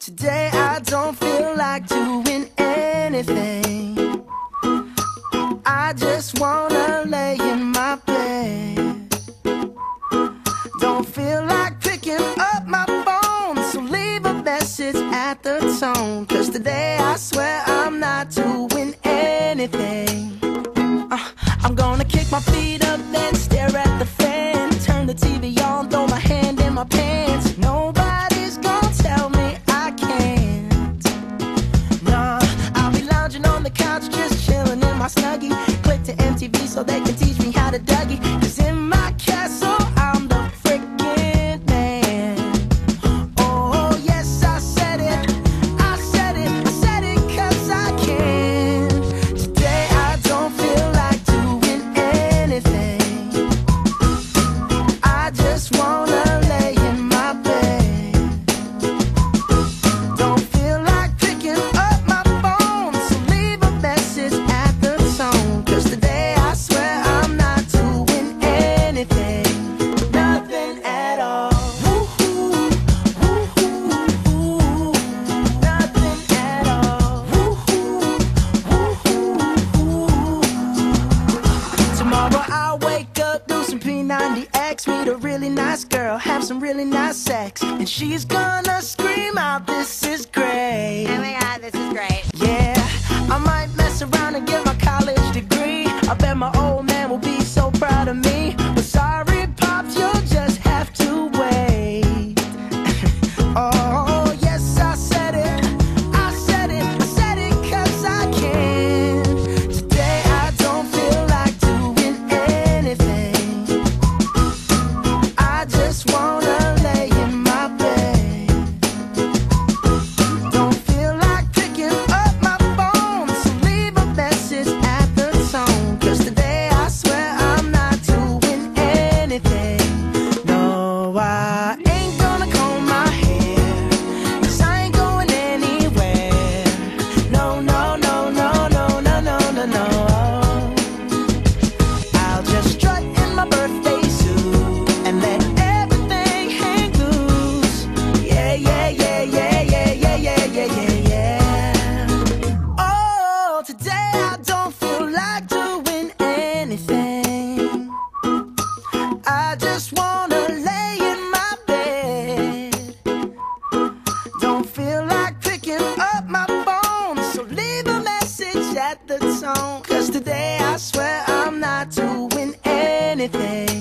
Today I don't feel like doing anything. I just wanna lay in my bed. Don't feel like picking up my phone, so leave a message at the tone. 'Cause today I swear I'm not doing anything. I'm gonna kick my feet up, then stare at the fan. Turn the TV on, throw my hand in my pants. Nobody's gonna tell me I can't. Nah, I'll be lounging on the couch, just chilling in my Snuggie. Click to MTV so they can teach me how to Dougie. 'Cause in my castle, I'm the freaking man. Oh, yes, I said it. I said it. I said it 'cause I can. Today I don't feel like doing anything. I just wanna lay in my bed. Don't feel like picking up my phone, so leave a message at the tone. 'Cause today I swear I'm not doing anything. Nothing at all. Woo-hoo, woo-hoo, nothing at all. Woo-hoo, woo-hoo. Tomorrow I'll wake up, do some P90X, meet a really nice girl, have some really nice sex, and she's gonna scream out, "This is great." Oh my god, this is great. Yeah, I might mess around and get my college degree. I bet my old man will be so proud of me. But sorry, Pops, you'll just have to wait. Oh, yes, I said it. I said it. I said it 'cause I can. Today I don't feel like doing anything. I just wanna lay in my bed. Don't feel like picking up my phone, so leave a message at the tone. 'Cause today I swear I'm not doing anything. No, I ain't gonna comb my hair, 'cause I ain't going anywhere. No, no, no, no, no, no, no, no, no. I'll just strut in my birthday suit and let everything hang loose. Yeah, yeah, yeah, yeah, yeah, yeah, yeah, yeah, yeah, yeah. Oh, today I don't feel like doing anything. I just wanna lay in my bed. Don't feel like picking up my phone, so leave a message at the tone. 'Cause today I swear I'm not doing anything.